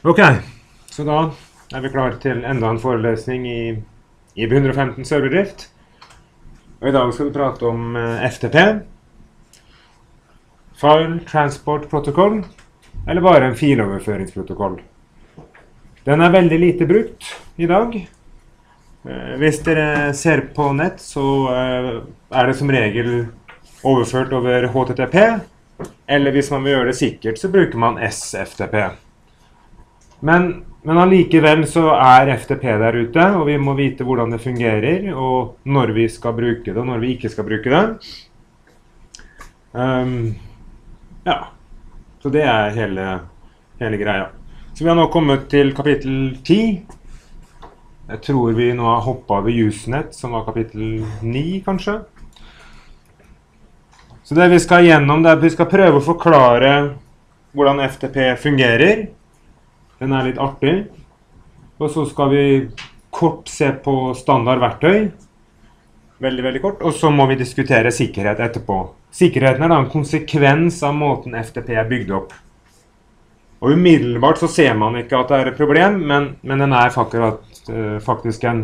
Ok, så da er vi klar til enda en forelesning i IB 115 serverdrift. Og i dag skal vi prate om FTP, File Transport Protocol, eller bare en filoverføringsprotokoll. Den er veldig lite brukt i dag. Hvis dere ser på nett, så er det som regel overført over HTTP, eller hvis man vil gjøre det sikkert, så bruker man SFTP. Men allikevel så er FTP der ute, og vi må vite hvordan det fungerer, og når vi skal bruke det, og når vi ikke skal bruke det. Ja, så det er hele greia. Så vi har nå kommet til kapittel 10. Jeg tror vi nå har hoppet over Usenet, som var kapittel 9, kanskje. Så det vi skal gjennom, det er at vi skal prøve å forklare hvordan FTP fungerer. Den er litt artig. Og så skal vi kort se på standardverktøy. Veldig, veldig kort. Og så må vi diskutere sikkerhet etterpå. Sikkerheten er da en konsekvens av måten FTP er bygd opp. Og umiddelbart så ser man ikke at det er et problem, men den er faktisk en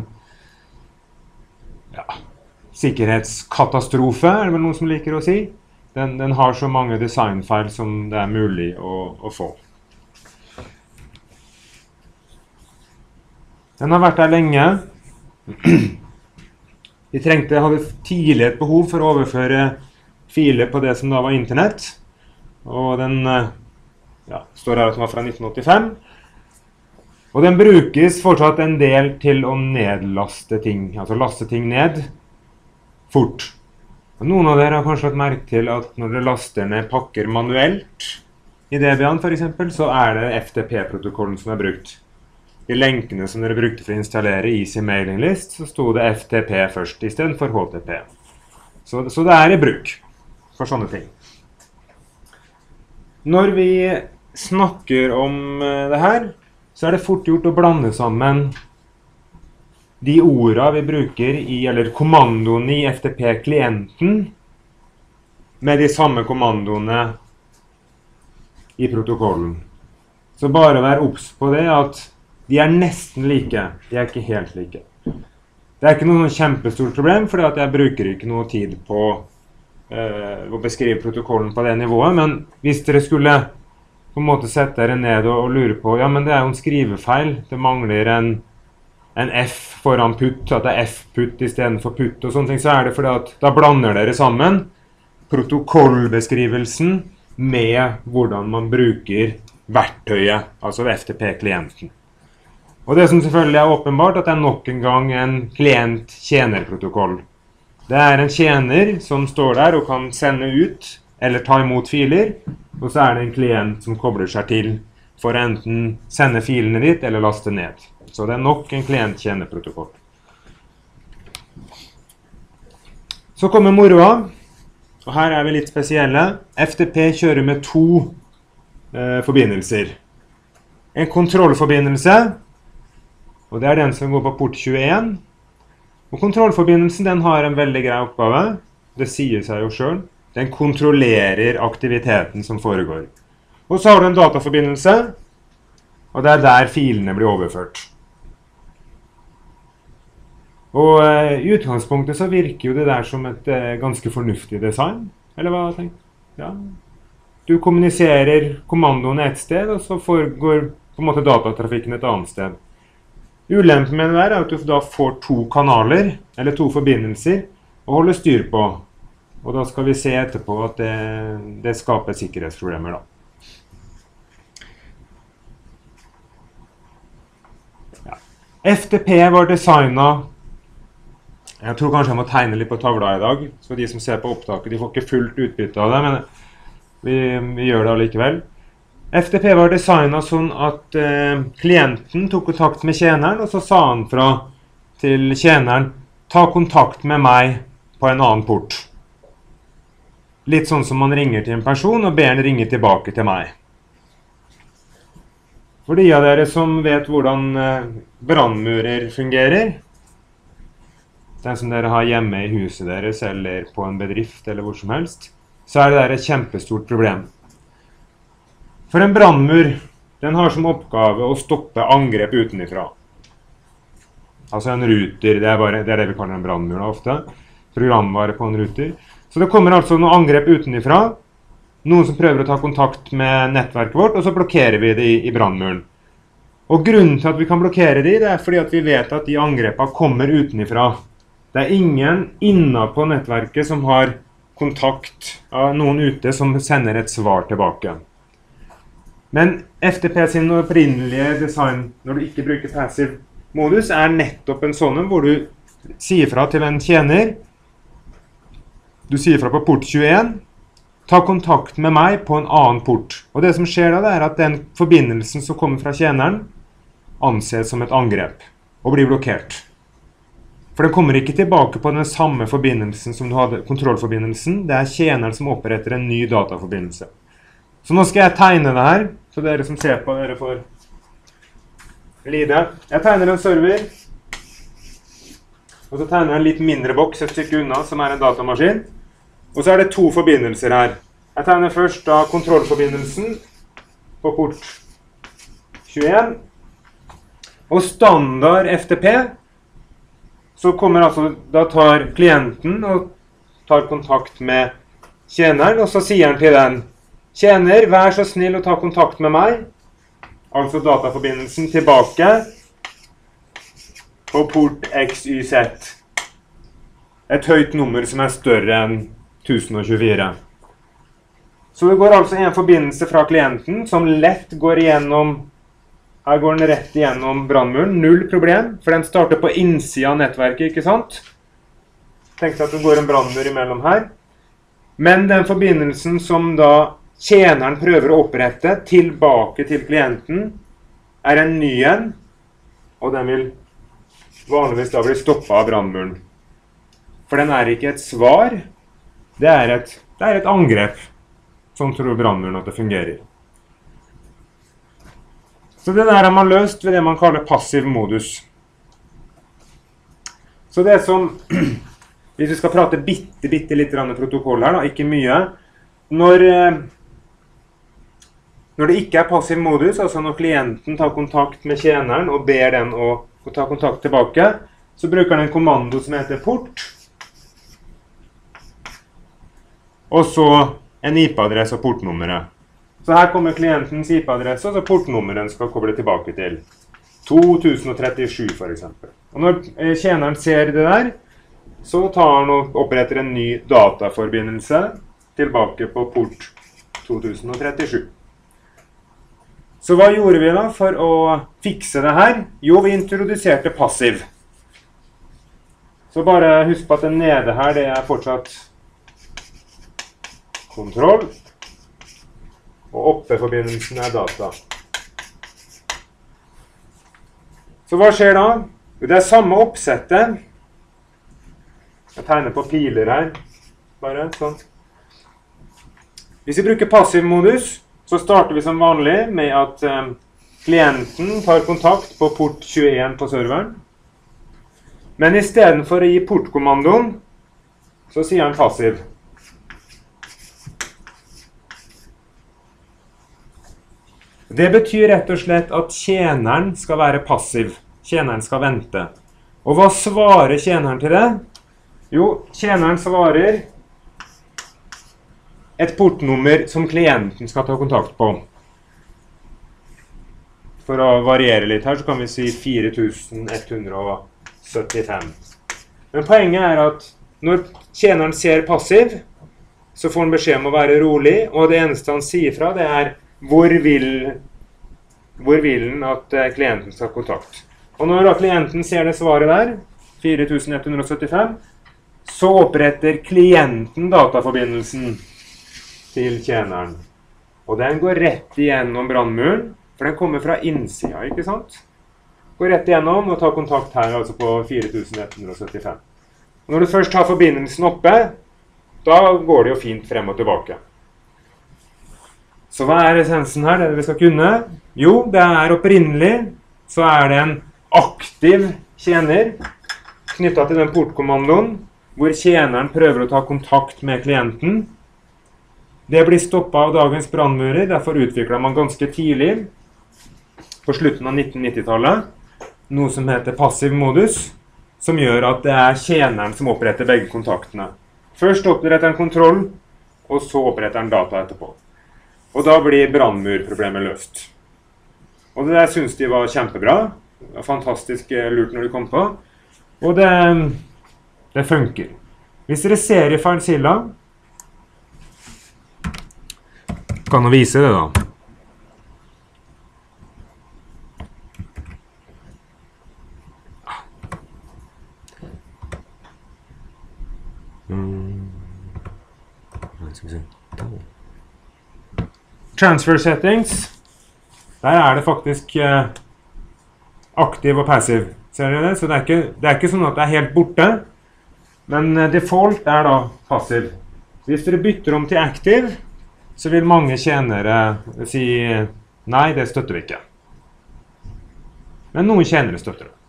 sikkerhetskatastrofe, er det vel noen som liker å si. Den har så mange designfeil som det er mulig å få. Den har vært der lenge. Vi hadde tidlig et behov for å overføre filer på det som da var internett. Og den står her at den var fra 1985. Og den brukes fortsatt en del til å nedlaste ting, altså laste ting ned fort. Og noen av dere har kanskje lagt merke til at når dere laster ned pakker manuelt i Debian for eksempel, så er det FTP-protokollen som er brukt. I lenkene som dere brukte for å installere Easy Mailing List, så stod det FTP først i stedet for HTTP. Så det er i bruk for sånne ting. Når vi snakker om det her, så er det fort gjort å blande sammen de ordene vi bruker eller kommandoene i FTP-klienten med de samme kommandoene i protokollen. Så bare vær obs på det at de er nesten like, de er ikke helt like. Det er ikke noe kjempestort problem, fordi at jeg bruker ikke noe tid på å beskrive protokollen på det nivået, men hvis dere skulle på en måte sette dere ned og lure på, ja, men det er jo en skrivefeil, det mangler en F foran putt, at det er F-putt i stedet for putt og sånne ting, så er det fordi at da blander dere sammen protokollbeskrivelsen med hvordan man bruker verktøyet, altså FTP-klienten. Og det som selvfølgelig er åpenbart, at det er nok en gang en klient-tjener-protokoll. Det er en tjener som står der og kan sende ut eller ta imot filer, og så er det en klient som kobler seg til for å enten sende filene dit eller laste ned. Så det er nok en klient-tjener-protokoll. Så kommer moroa, og her er vi litt spesielle. FTP kjører med to forbindelser. En kontrollforbindelse, og det er den som går på port 21. Og kontrollforbindelsen, den har en veldig grei oppgave. Det sier seg jo selv. Den kontrollerer aktiviteten som foregår. Og så har du en dataforbindelse, og det er der filene blir overført. Og i utgangspunktet så virker jo det der som et ganske fornuftig design. Eller hva tenker du? Ja. Du kommuniserer kommandoene et sted, og så foregår på en måte datatrafikken et annet sted. Ulempen med det er at du da får to kanaler, eller to forbindelser, å holde styr på. Og da skal vi se etterpå at det skaper sikkerhetsproblemer da. Ja. FTP var designet, jeg tror kanskje jeg må tegne litt på tavla i dag, så de som ser på opptaket, de får ikke fullt utbytte av det, men vi gjør det allikevel. FTP var designet sånn at klienten tok kontakt med tjeneren, og så sa han fra til tjeneren, ta kontakt med meg på en annen port. Litt sånn som man ringer til en person og ber den ringe tilbake til meg. For de av dere som vet hvordan brannmurer fungerer, den som dere har hjemme i huset deres, eller på en bedrift, eller hvor som helst, så er det der et kjempestort problem. For en brannmur, den har som oppgave å stoppe angrep utenifra. Altså en router, det er det vi kaller en brannmur da, ofte. Programvare på en router. Så det kommer altså noen angrep utenifra. Noen som prøver å ta kontakt med nettverket vårt, og så blokkerer vi det i brannmuren. Og grunnen til at vi kan blokkere det er fordi at vi vet at de angrepene kommer utenifra. Det er ingen inne på nettverket som har kontakt av noen ute som sender et svar tilbake. Men FTP sin opprinnelige design, når du ikke bruker passive modus, er nettopp en sånn hvor du sier fra til en tjener. Du sier fra på port 21. Ta kontakt med meg på en annen port. Og det som skjer da, det er at den forbindelsen som kommer fra tjeneren, anses som et angrep og blir blokkert. For den kommer ikke tilbake på den samme forbindelsen som du hadde, kontrollforbindelsen. Det er tjeneren som oppretter en ny dataforbindelse. Så nå skal jeg tegne det her, så dere som ser på, dere får lide. Jeg tegner en server, og så tegner jeg en litt mindre boks et stykke unna, som er en datamaskin. Og så er det to forbindelser her. Jeg tegner først da kontrollforbindelsen på port 21. Og standard FTP, så kommer altså, da tar klienten og tar kontakt med tjeneren, og så sier han til den, tjener, vær så snill å ta kontakt med meg, altså dataforbindelsen tilbake på port XYZ. Et høyt nummer som er større enn 1024. Så det går altså en forbindelse fra klienten som lett går igjennom, her går den rett igjennom brannmuren, null problem, for den starter på innsiden av nettverket, ikke sant? Tenk deg at det går en brannmur imellom her. Men den forbindelsen som da tjeneren prøver å opprette tilbake til klienten, er en ny en, og den vil vanligvis da bli stoppet av brannmuren. For den er ikke et svar, det er et angrep. Sånn tror brannmuren at det fungerer. Så det der har man løst ved det man kaller passiv modus. Så det som, hvis vi skal prate bitte litt protokoll her da, ikke mye, når det ikke er passiv modus, altså når klienten tar kontakt med tjeneren og ber den å ta kontakt tilbake, så bruker den en kommando som heter port, og så en IP-adresse og portnummeret. Så her kommer klientens IP-adresse, og så portnummeren skal koble tilbake til 2037 for eksempel. Og når tjeneren ser det der, så tar han og oppretter en ny dataforbindelse tilbake på port 2037. Så hva gjorde vi da for å fikse det her? Jo, vi introduserte passiv. Så bare husk på at den nede her, det er fortsatt kontroll, og oppe-forbindelsen er data. Så hva skjer da? Det er samme oppsettet. Jeg tegner på piler her, bare sånn. Hvis vi bruker passiv modus, så starter vi som vanlig med at klienten tar kontakt på port 21 på serveren. Men i stedet for å gi portkommandoen, så sier han passiv. Det betyr rett og slett at tjeneren skal være passiv. Tjeneren skal vente. Og hva svarer tjeneren til det? Jo, tjeneren svarer et portnummer som klienten skal ta kontakt på. For å variere litt her, så kan vi si 4175. Men poenget er at når tjeneren ser passiv, så får han beskjed om å være rolig, og det eneste han sier fra, det er hvor vil den at klienten skal ha kontakt. Og når da klienten ser det svaret der, 4175, så oppretter klienten dataforbindelsen til tjeneren. Og den går rett igjennom brannmuren, for den kommer fra innsida, ikke sant? Går rett igjennom og tar kontakt her, altså på 4175. Og når du først har forbindelsen oppe, da går det jo fint frem og tilbake. Så hva er essensen her, det vi skal kunne? Jo, det er opprinnelig, så er det en aktiv tjener knyttet til den portkommandoen, hvor tjeneren prøver å ta kontakt med klienten. Det blir stoppet av dagens brannmurer, derfor utviklet man ganske tidlig på slutten av 1990-tallet, noe som heter passiv modus, som gjør at det er tjeneren som oppretter begge kontaktene. Først oppretter den kontroll, og så oppretter den data etterpå. Og da blir brannmurproblemet løst. Og det der synes de var kjempebra. Det var fantastisk lurt når de kom på. Og det funker. Hvis dere ser i FileZilla, kan jeg vise det da. Transfer settings. Der er det faktisk aktiv og passiv. Ser dere det? Så det er ikke sånn at det er helt borte. Men default er da passiv. Hvis dere bytter om til aktiv, så vil mange tjenere si nei, det støtter vi ikke. Men noen tjenere støtter det.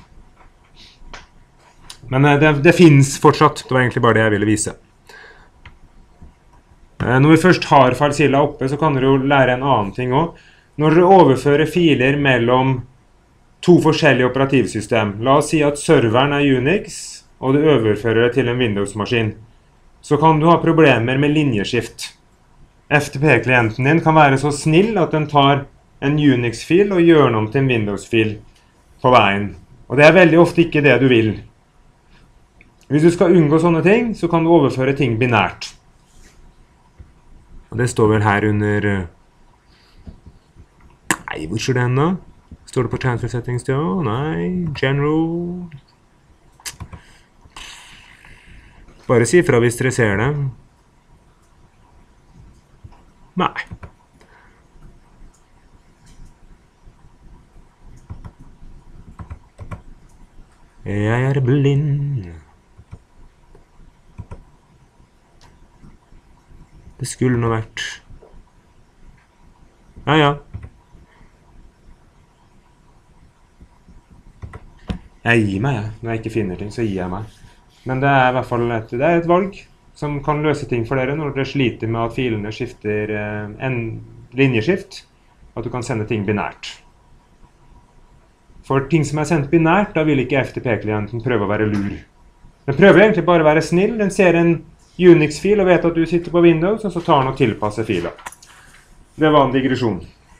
Men det finnes fortsatt. Det var egentlig bare det jeg ville vise. Når vi først har FileZilla oppe, så kan dere jo lære en annen ting også. Når dere overfører filer mellom to forskjellige operativsystem, la oss si at serveren er Unix, og du overfører det til en Windows-maskin, så kan du ha problemer med linjeskift. FTP-klienten din kan være så snill at den tar en Unix-fil og gjør den om til en Windows-fil på veien. Og det er veldig ofte ikke det du vil. Hvis du skal unngå sånne ting, så kan du overføre ting binært. Og det står vel her under... Nei, hvor står den da? Står det på transfer settings da? Nei, general... Bare si fra hvis dere ser det. Nei. Jeg er blind. Det skulle nå vært. Ja, ja. Jeg gir meg, jeg. Når jeg ikke finner ting, så gir jeg meg. Men det er i hvert fall et valg som kan løse ting for dere når dere sliter med at filene skifter en linjeskift, at du kan sende ting binært. For ting som er sendt binært, da vil ikke FTP-klienten prøve å være lur. Den prøver egentlig bare å være snill. Den ser en Unix-fil og vet at du sitter på Windows, og så tar den og tilpasser fila. Det var en digresjon.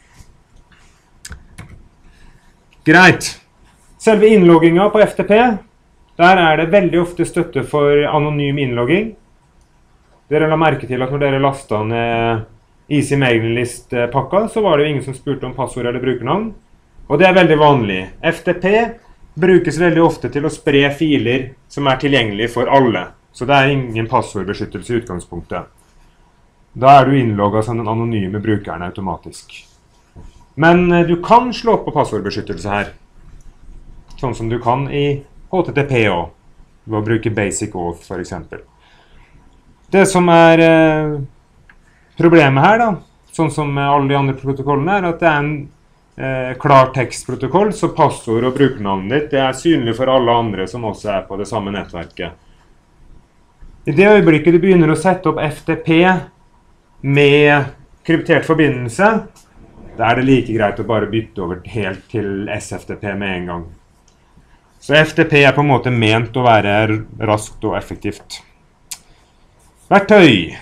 Greit. Selve innloggingen på FTP, der er det veldig ofte støtte for anonym innlogging. Dere la merke til at når dere lastet ned Easy Mailing List-pakka, så var det jo ingen som spurte om passord eller brukernavn. Og det er veldig vanlig. FTP brukes veldig ofte til å spre filer som er tilgjengelige for alle. Så det er ingen passordbeskyttelse i utgangspunktet. Da er du innlogget som den anonyme brukeren automatisk. Men du kan slå på passordbeskyttelse her. Sånn som du kan i HTTP også, ved å bruke Basic Auth for eksempel. Det som er problemet her da, sånn som med alle de andre protokollene er, at det er en klar tekstprotokoll, så passord og brukernavnet ditt det er synlig for alle andre som også er på det samme nettverket. I det øyeblikket du begynner å sette opp FTP med kryptert forbindelse, da er det like greit å bare bytte over helt til SFTP med en gang. Så FTP er på en måte ment å være raskt og effektivt. Verktøy.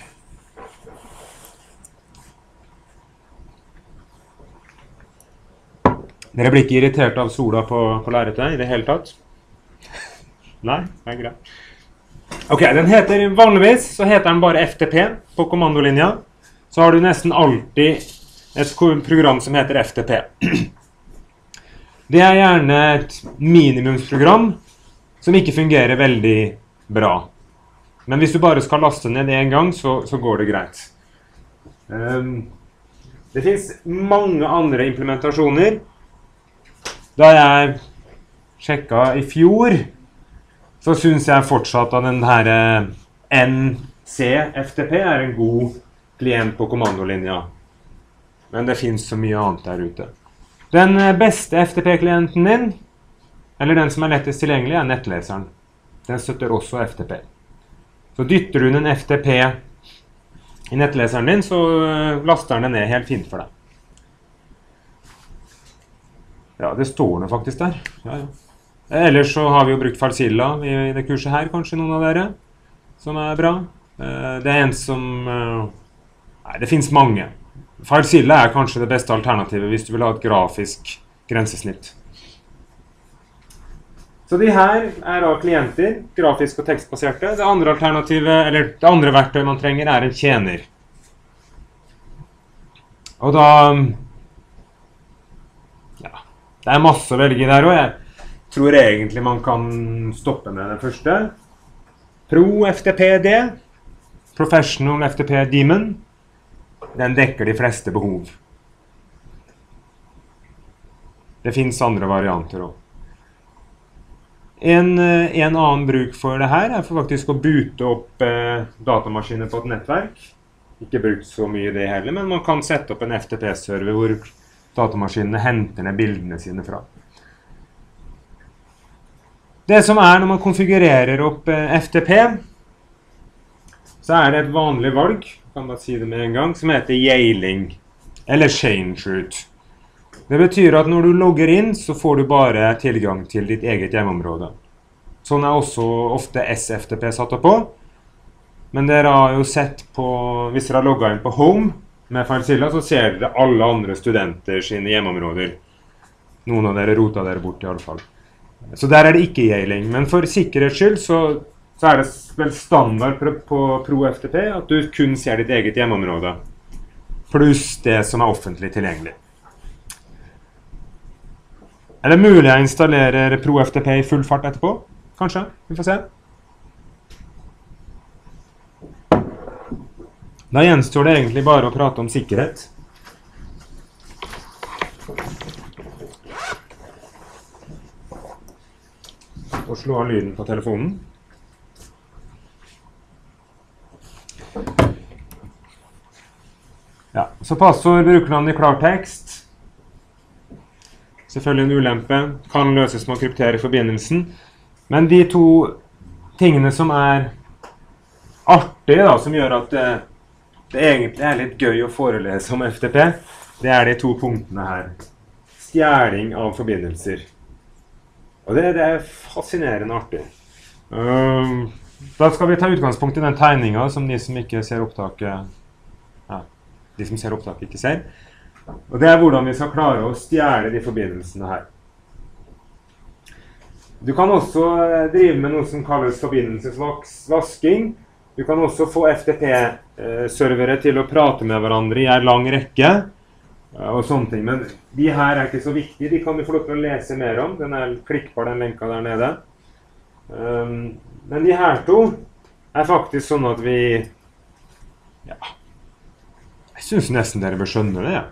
Dere blir ikke irritert av sola på lerretet i det hele tatt? Nei, det er greit. Ok, vanligvis så heter den bare FTP på kommandolinja. Så har du nesten alltid et program som heter FTP. Det er gjerne et minimumsprogram som ikke fungerer veldig bra. Men hvis du bare skal laste ned det en gang, så går det greit. Det finnes mange andre implementasjoner. Da jeg sjekket i fjor, så synes jeg fortsatt at den her NC-FTP er en god klient på kommandolinja. Men det finnes så mye annet der ute. Den beste FTP-klienten din, eller den som er lettest tilgjengelig, er nettleseren. Den støtter også FTP. Så dytter du en FTP i nettleseren din, så laster den ned helt fint for deg. Ja, det står noe faktisk der. Ja, ja. Ellers så har vi jo brukt Falsilla i det kurset her, kanskje noen av dere, som er bra. Det er en som... Nei, det finnes mange. Falsilla er kanskje det beste alternativet hvis du vil ha et grafisk grensesnitt. Så de her er da klienter, grafisk og tekstbaserte. Det andre alternativet, eller det andre verktøyet man trenger, er en tjener. Og da... Ja, det er masse å velge der, og jeg tror egentlig man kan stoppe med den første. Pro FTP-D, Professional FTP-Daemon. Den dekker de fleste behov. Det finnes andre varianter også. En annen bruk for det her er for faktisk å boote opp datamaskiner på et nettverk. Ikke brukt så mye det heller, men man kan sette opp en FTP-server hvor datamaskinene henter ned bildene sine fra. Det som er når man konfigurerer opp FTP, så er det et vanlig valg, kan man si det med en gang, som heter Yailing, eller Change Root. Det betyr at når du logger inn, så får du bare tilgang til ditt eget hjemmeområde. Sånn er også ofte SFTP satt opp på. Men dere har jo sett på, hvis dere har logget inn på Home med Falsilla, så ser dere alle andre studenter sine hjemmeområder. Noen av dere rotet dere bort i alle fall. Så der er det ikke Yailing. Men for sikkerhets skyld så er det vel standard på Pro FTP at du kun ser ditt eget hjemmeområde. Pluss det som er offentlig tilgjengelig. Er det mulig å installere Pro FTP i full fart etterpå? Kanskje, vi får se. Da gjenstår det egentlig bare å prate om sikkerhet. Og slå av lyden på telefonen. Ja, så passord brukernavn i klartekst. Selvfølgelig en ulempe, kan løses med å kryptere forbindelsen. Men de to tingene som er artige, da, som gjør at det egentlig er litt gøy å forelese om FTP, det er de to punktene her. Stjæling av forbindelser. Og det er fascinerende artig. Da skal vi ta utgangspunkt i den tegningen som de som ikke ser opptaket, ja, de som ser opptaket ikke ser. Og det er hvordan vi skal klare å stjele de forbindelsene her. Du kan også drive med noe som kalles forbindelsesvasking. Du kan også få FTP-servere til å prate med hverandre i en lang rekke, og sånne ting. Men de her er ikke så viktige. De kan du få lov til å lese mer om. Den er klikkbar, den lenka der nede. Men de her to er faktisk sånn at vi... Ja, jeg synes nesten dere bør skjønne det, ja.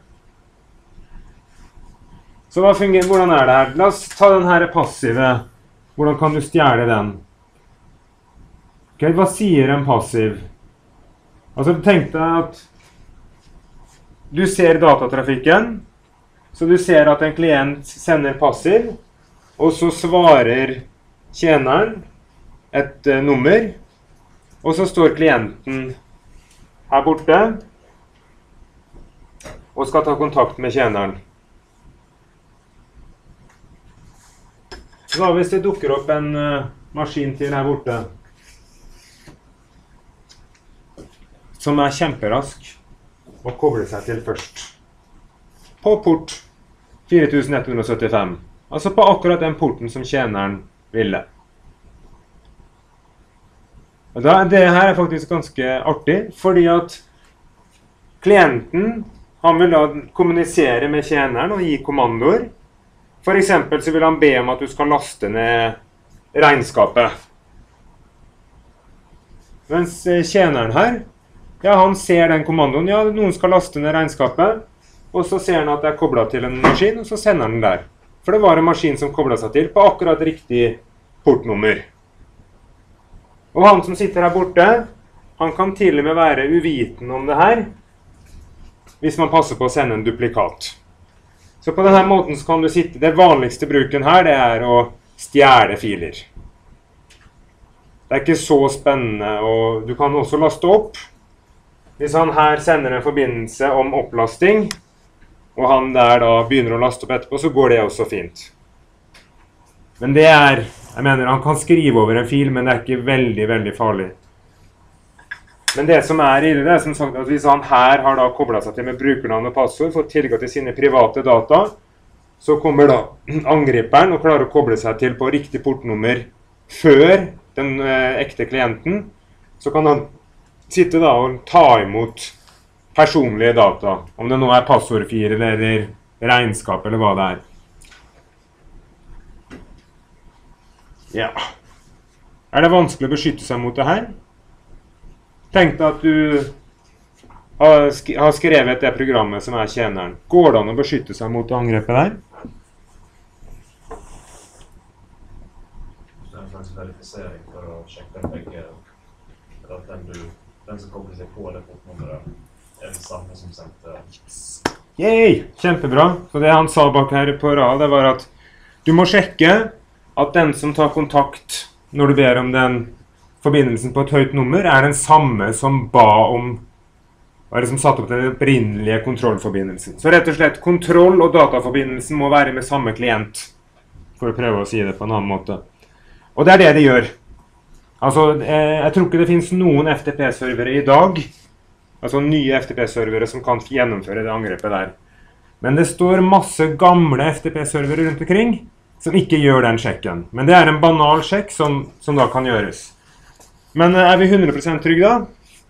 Så hvordan er det her? La oss ta den her passive. Hvordan kan du stjele den? Ok, hva sier en passiv? Altså, tenk deg at du ser datatrafikken, så du ser at en klient sender passiv, og så svarer tjeneren et nummer, og så står klienten her borte, og skal ta kontakt med tjeneren. Så da hvis det dukker opp en maskin til her borte, som er kjemperask, og kobler seg til først, på port 4175, altså på akkurat den porten som tjeneren ville. Og det her er faktisk ganske artig, fordi at klienten, han vil da kommunisere med tjeneren og gi kommandoer. For eksempel så vil han be om at du skal laste ned regnskapet. Mens tjeneren her, ja, han ser den kommandoen, ja, noen skal laste ned regnskapet, og så ser han at det er koblet til en maskin, og så sender han den der. For det var en maskin som koblet seg til på akkurat riktig portnummer. Og han som sitter her borte, han kan til og med være uviten om det her, hvis man passer på å sende en duplikat. Så på denne måten så kan du sitte, det vanligste bruken her, det er å stjele filer. Det er ikke så spennende, og du kan også laste opp. Hvis han her sender en forbindelse om opplasting, og han der da begynner å laste opp etterpå, så går det også fint. Men det jeg mener, han kan skrive over en fil, men det er ikke veldig, veldig farlig. Men det som ille, det som sagt at hvis han her har da koblet seg til med brukernavn og passord, fått tilgang til sine private data, så kommer da angriperen og klarer å koble seg til på riktig portnummer før den ekte klienten, så kan han sitte da og ta imot personlige data, om det nå passordfiler eller regnskap eller hva det er. Ja. Det vanskelig å beskytte seg mot det her? Tenk deg at du har skrevet det programmet som tjeneren. Går det an å beskytte seg mot det angrepet der? Det en slags verifisering for å sjekke begge, at den som kobler seg på det portnummeret den samme som sendte. Yay! Kjempebra. Så det han sa bak her på rad, det var at du må sjekke at den som tar kontakt når du ber om den forbindelsen på et høyt nummer, den samme som ba om, som satt opp den opprinnelige kontrollforbindelsen. Så rett og slett, kontroll- og dataforbindelsen må være med samme klient, for å prøve å si det på en annen måte. Og det det gjør. Altså, jeg tror ikke det finnes noen FTP-servere i dag, altså nye FTP-servere som kan gjennomføre det angrepet der. Men det står masse gamle FTP-servere rundt omkring som ikke gjør den sjekken. Men det en banal sjekk som da kan gjøres. Men vi 100% trygge da?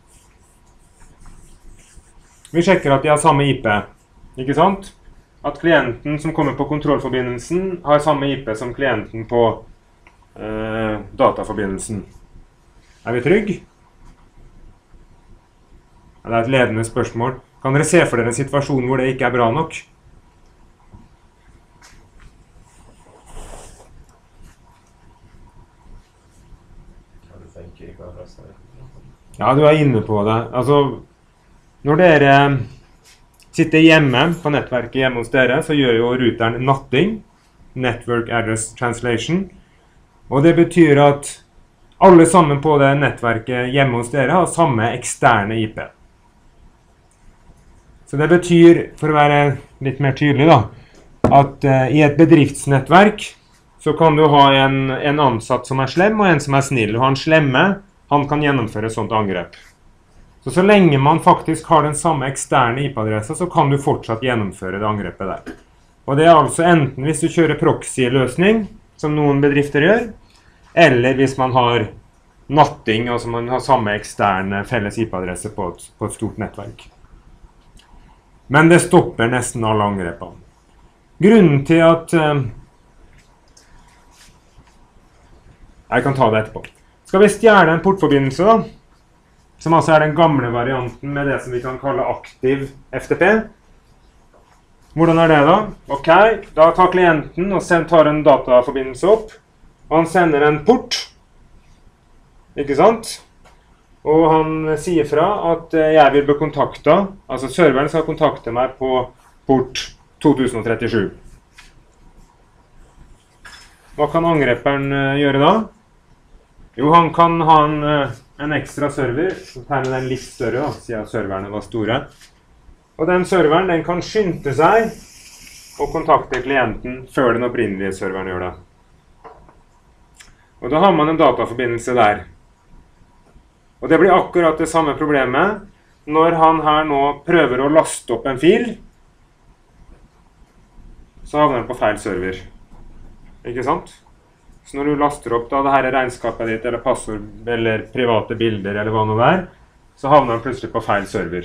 Vi sjekker at de har samme IP, ikke sant? At klienten som kommer på kontrollforbindelsen har samme IP som klienten på dataforbindelsen. Vi trygg? Det et ledende spørsmål. Kan dere se for dere en situasjon hvor det ikke bra nok? Ja, du inne på det. Altså, når dere sitter hjemme på nettverket hjemme hos dere, så gjør jo routeren NATing, Network Address Translation, og det betyr at alle sammen på det nettverket hjemme hos dere har samme eksterne IP. Så det betyr, for å være litt mer tydelig da, at i et bedriftsnettverk så kan du ha en ansatt som slem og en som snill, og han slemme han kan gjennomføre et sånt angrep. Så lenge man faktisk har den samme eksterne IP-adressa, så kan du fortsatt gjennomføre det angrepet der. Og det altså enten hvis du kjører proxy-løsning, som noen bedrifter gjør, eller hvis man har natting, altså man har samme eksterne felles IP-adresse på et stort nettverk. Men det stopper nesten alle angrepene. Grunnen til at jeg kan ta det etterpå. Skal vi stjele en portforbindelse da, som altså den gamle varianten med det som vi kan kalle aktiv FTP. Hvordan det da? Ok, da tar klienten og tar en dataforbindelse opp, og han sender en port, ikke sant? Og han sier fra at jeg vil bli kontaktet, altså serveren skal kontakte meg på port 2037. Hva kan angreperen gjøre da? Jo, han kan ha en ekstra server, tegne den litt større da, siden serverne var store. Og den serveren, den kan skynde seg og kontakte klienten før den opprinnelige serveren gjør det. Og da har man en dataforbindelse der. Og det blir akkurat det samme problemet når han her nå prøver å laste opp en fil, så havner den på feil server. Ikke sant? Så når du laster opp da, det her regnskapet ditt, eller passord, eller private bilder, eller hva noe der, så havner den plutselig på feil server.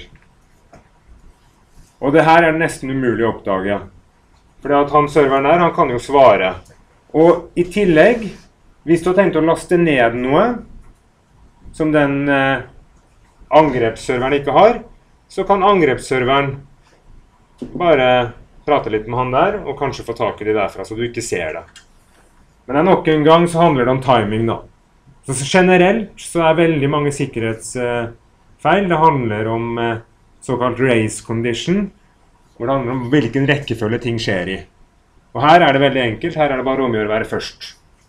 Og det her nesten umulig å oppdage. Fordi at han serveren der, han kan jo svare. Og i tillegg, hvis du har tenkt å laste ned noe, som den angrepsserveren ikke har, så kan angrepsserveren bare prate litt med han der, og kanskje få tak i det derfra, så du ikke ser det. Men nok en gang så handler det om timing da. Så generelt så veldig mange sikkerhetsfeil. Det handler om såkalt race condition, hvor det handler om hvilken rekkefølge ting skjer i. Og her det veldig enkelt, her det bare om å gjøre å være først.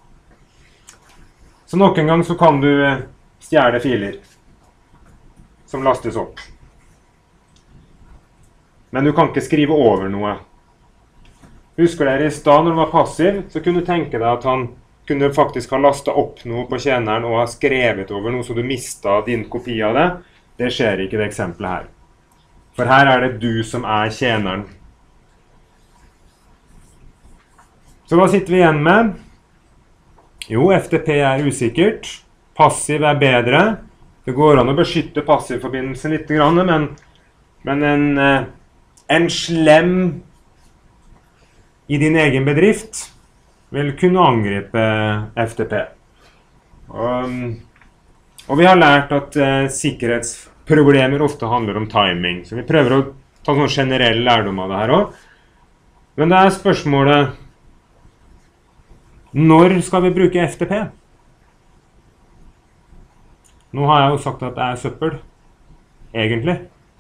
Så nok en gang så kan du stjele filer som lastes opp. men du kan ikke skrive over noe. Husker dere i sted når han var passiv, så kunne du tenke deg at han kunne faktisk ha lastet opp noe på tjeneren og ha skrevet over noe, så du mistet din kopi av det. Det skjer ikke i det eksempelet her. For her er det du som er tjeneren. Så hva sitter vi igjen med? Jo, FTP er usikkert. Passiv er bedre. Det går an å beskytte passivforbindelsen litt, men en slem i din egen bedrift vil kunne angripe FTP. Og vi har lært at sikkerhetsproblemer ofte handler om timing. Så vi prøver å ta noen generell lærdom av det her også. Men det er spørsmålet, når skal vi bruke FTP? Nå har jeg jo sagt at det er søppel, egentlig.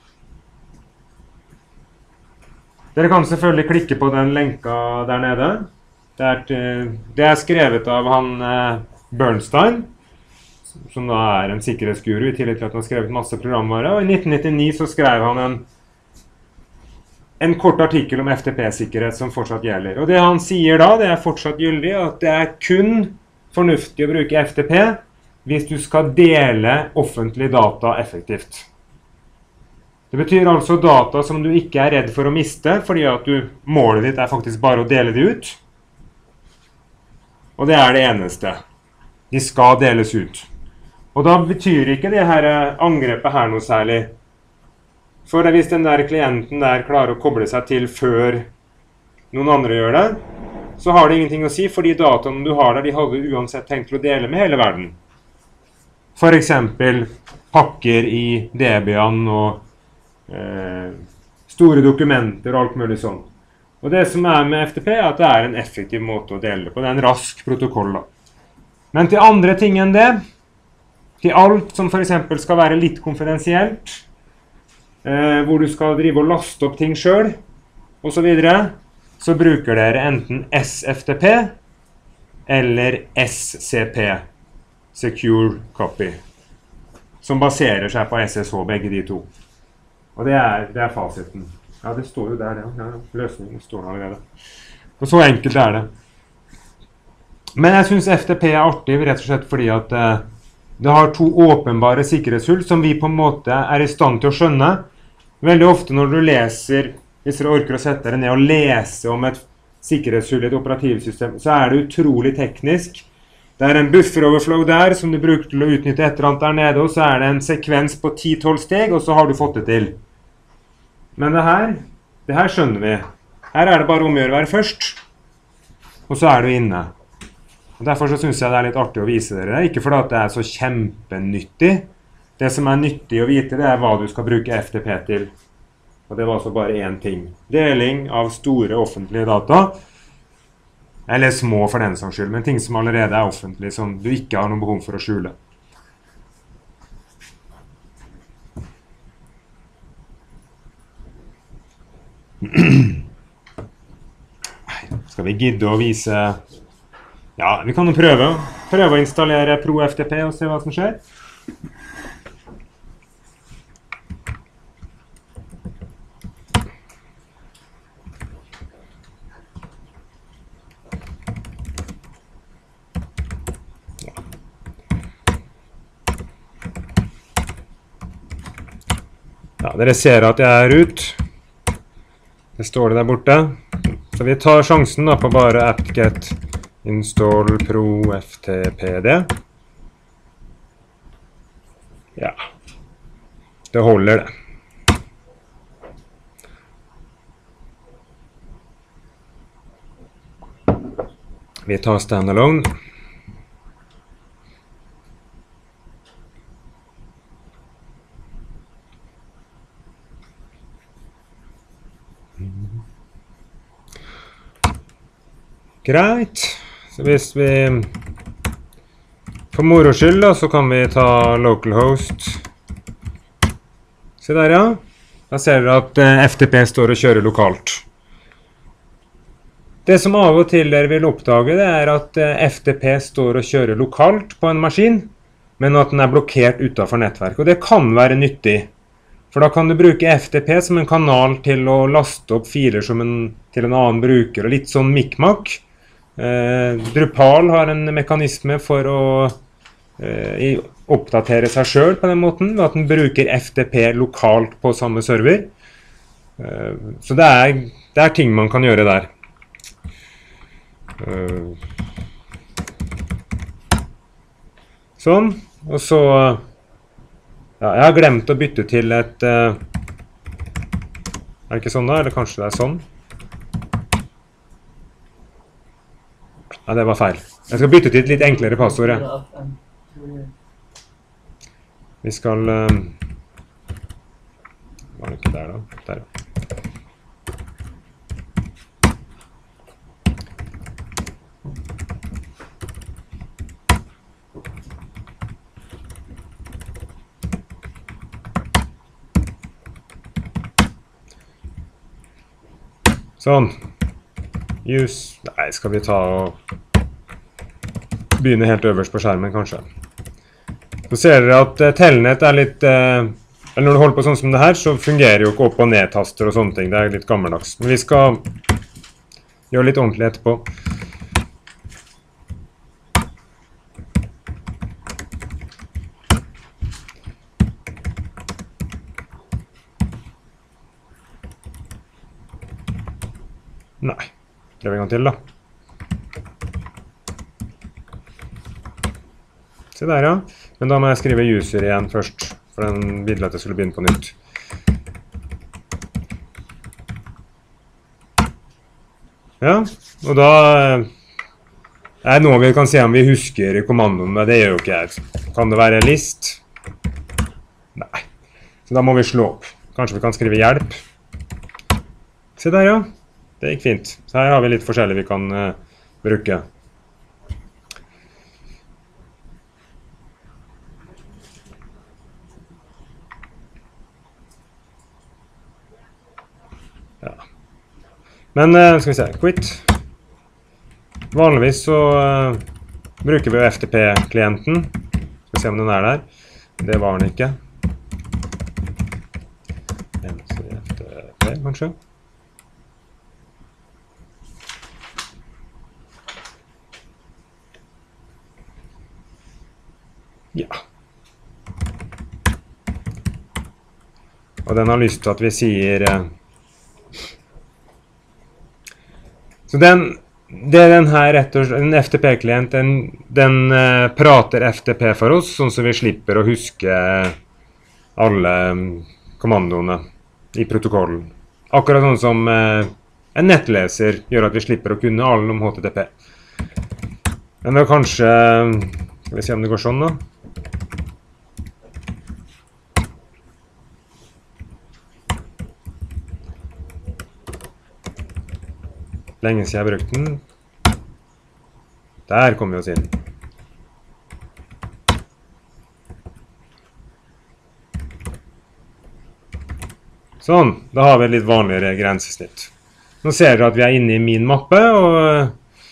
Dere kan selvfølgelig klikke på den lenka der nede. Det er skrevet av han Bernstein, som da er en sikkerhetsguru, i tillegg til at han har skrevet masse programvare. Og i 1999 så skrev han en kort artikkel om FTP-sikkerhet som fortsatt gjelder. Og det han sier da, det er fortsatt gyldig, at det er kun fornuftig å bruke FTP hvis du skal dele offentlig data effektivt. Det betyr altså data som du ikke er redd for å miste, fordi at målet ditt er faktisk bare å dele det ut. Og det er det eneste. De skal deles ut. Og da betyr ikke det her angrepet her noe særlig. For hvis den der klienten der klarer å koble seg til før noen andre gjør det, så har det ingenting å si, fordi dataene du har der, de hadde uansett tenkt til å dele med hele verden. For eksempel pakker i Debian og store dokumenter og alt mulig sånn. Og det som er med FTP er at det er en effektiv måte å dele det på. Det er en rask protokoll da. Men til andre ting enn det, til alt som for eksempel skal være litt konfidensielt, hvor du skal drive og laste opp ting selv, og så videre, så bruker dere enten SFTP eller SCP, Secure Copy, som baserer seg på SSH, begge de to. Og det er fasiten. Ja, det står jo der, ja. Løsningen står allerede. Og så enkelt er det. Men jeg synes FTP er artig, rett og slett fordi at det har to åpenbare sikkerhetshull som vi på en måte er i stand til å skjønne. Veldig ofte når du leser, hvis dere orker å sette dere ned og lese om et sikkerhetshull i et operativsystem, så er det utrolig teknisk. Det er en buffer-overflow der som du bruker til å utnytte et eller annet der nede, og så er det en sekvens på 10-12 steg, og så har du fått det til. Men det her skjønner vi. Her er det bare om å gjøre å være først, og så er du inne. Og derfor så synes jeg det er litt artig å vise dere det, ikke fordi at det er så kjempenyttig. Det som er nyttig å vite, det er hva du skal bruke FTP til. Og det var altså bare én ting. Deling av store offentlige data, eller små for den saks skyld, men ting som allerede er offentlige, som du ikke har noen behov for å skjule. Skal vi gidde å vise... Ja, vi kan jo prøve å installere ProFTP og se hva som skjer. Ja, dere ser at jeg er ut. Det står det der borte. Så vi tar sjansen da på bare apt-get install ProFTPD. Ja, det holder det. Vi tar standalone. Greit, så hvis vi for moro skyld da, så kan vi ta localhost. Se der ja, da ser dere at FTP står og kjører lokalt. Det som av og til dere vil oppdage, det er at FTP står og kjører lokalt på en maskin, men at den er blokkert utenfor nettverk. Og det kan være nyttig, For da kan du bruke FTP som en kanal til å laste opp filer til en annen bruker, og litt sånn mikmak. Drupal har en mekanisme for å oppdatere seg selv på den måten, ved at den bruker FTP lokalt på samme server. Så det er ting man kan gjøre der. Sånn, og så ja, jeg har glemt å bytte til et er det ikke sånn da, eller kanskje det er sånn? Ja, det var feil. Jeg skal bytte til et litt enklere passord. Vi skal var det ikke der da? Der. Sånn. Nei, skal vi ta og begynne helt øverst på skjermen, kanskje. Så ser dere at Telnet er litt... eller når du holder på sånn som det her, så fungerer jo ikke opp- og ned-taster og sånne ting. Det er litt gammeldags. Men vi skal gjøre litt ordentlig etterpå. Nei, prøv en gang til da. Se der ja, men da må jeg skrive user igjen først, for den ville at jeg skulle begynne på nytt. Ja, og da er det noe vi kan se om vi husker i kommandoen, men det gjør jo ikke jeg. Kan det være list? Nei, så da må vi slå opp. Kanskje vi kan skrive hjelp. Se der ja. Det gikk fint. Så her har vi litt forskjellig vi kan bruke. Ja. Men skal vi se, quit. Vanligvis så bruker vi jo FTP-klienten. Skal vi se om den er der. Det var den ikke. FTP kanskje. Ja. Og den har lyst til at vi sier så det er den her rett og slett, en FTP-klient, den prater FTP for oss, sånn som vi slipper å huske alle kommandoene i protokollen. Akkurat sånn som en nettleser gjør at vi slipper å kunne alle om HTTP. Men det kanskje, skal vi se om det går sånn da. Lenge siden jeg brukte den. Der kommer vi oss inn. Sånn, da har vi et litt vanligere grensesnitt. Nå ser dere at vi er inne i min mappe, og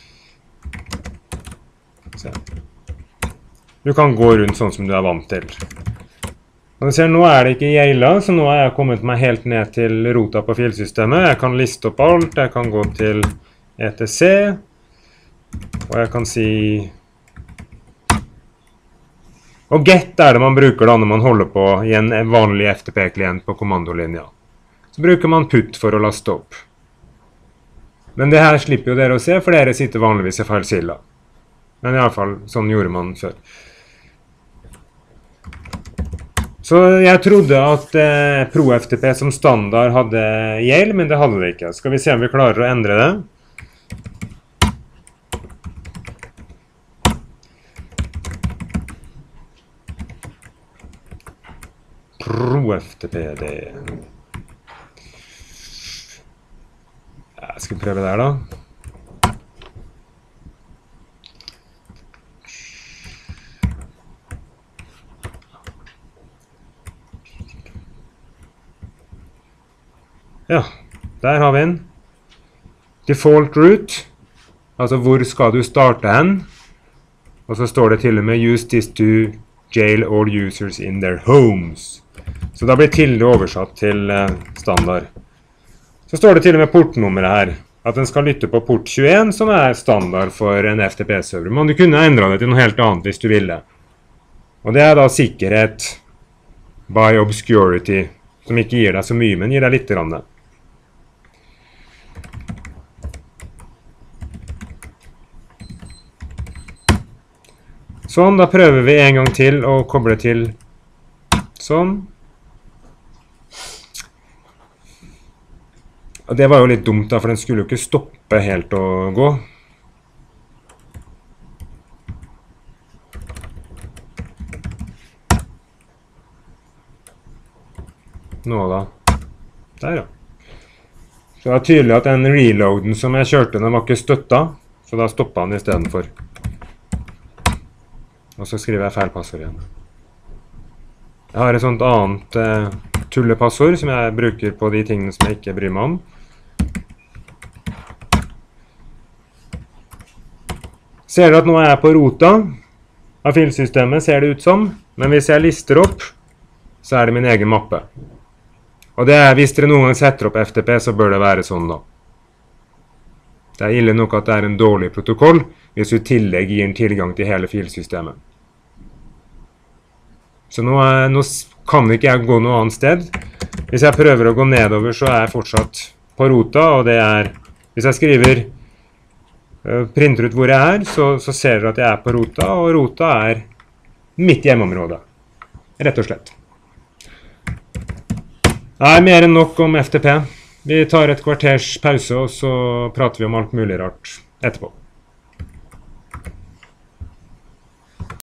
se. Du kan gå rundt sånn som du er vant til. Og du ser, nå er det ikke Yela, så nå har jeg kommet meg helt ned til rota på filsystemet. Jeg kan liste opp alt, jeg kan gå til ETC, og jeg kan si... Og get er det man bruker da når man holder på i en vanlig FTP-klient på kommandolinja. Så bruker man put for å laste opp. Men det her slipper jo dere å se, for dere sitter vanligvis i FileZilla. Men i alle fall, sånn gjorde man før. Så jeg trodde at ProFTP som standard hadde Yale, men det hadde det ikke. Skal vi se om vi klarer å endre det. ProFTP, det... Jeg skal prøve der da. Ja, der har vi en. Default route, altså hvor skal du starte hen? Og så står det til og med use this to jail all users in their homes. Så da blir tilde oversatt til standard. Så står det til og med portnummeret her. At den skal lytte på port 21, som er standard for en FTP-server. Men du kunne endre det til noe helt annet hvis du ville. Og det er da sikkerhet by obscurity, som ikke gir deg så mye, men gir deg litt grann. Sånn, da prøver vi en gang til å koble til sånn. Og det var jo litt dumt da, for den skulle jo ikke stoppe helt å gå. Nå da. Der ja. Så det er tydelig at den reloaden som jeg kjørte, den var ikke støttet, så da stoppet den i stedet for. Og så skriver jeg feil passord igjen. Jeg har et sånt annet tullepassord som jeg bruker på de tingene som jeg ikke bryr meg om. Ser du at nå er jeg på rota av filsystemet, ser det ut som. Men hvis jeg lister opp, så er det min egen mappe. Og det er, hvis dere noen gang setter opp FTP, så bør det være sånn da. Det er ille nok at det er en dårlig protokoll, hvis du i tillegg gir en tilgang til hele filsystemet. Så nå kan ikke jeg gå noe annet sted. Hvis jeg prøver å gå nedover, så er jeg fortsatt på rota, og det er, hvis jeg skriver, printer ut hvor jeg er, så ser dere at jeg er på rota, og rota er mitt hjemmeområde. Rett og slett. Det er mer enn nok om FTP. Vi tar et kvarters pause, og så prater vi om alt mulig rart etterpå.